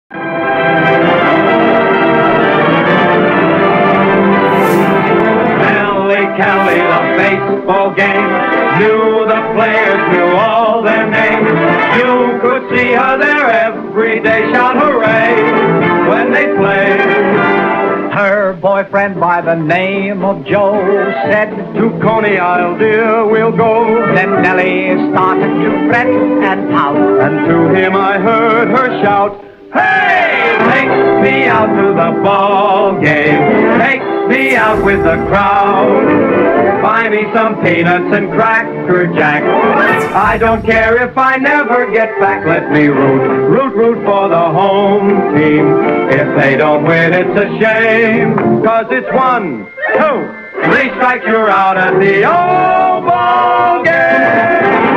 Kelly, the baseball game, knew the players, knew all their names. You could see her there every day, shout hooray when they played. Her boyfriend by the name of Joe said, to Coney Isle, dear, we'll go. Then Nellie started to fret and pout, and to him I heard her shout, hey, take me out to the ball game, take me out with the crowd. Buy me some peanuts and Cracker Jack. I don't care if I never get back. Let me root for the home team. If they don't win, it's a shame. 'Cause it's 1, 2, 3 strikes, you're out at the old ball game.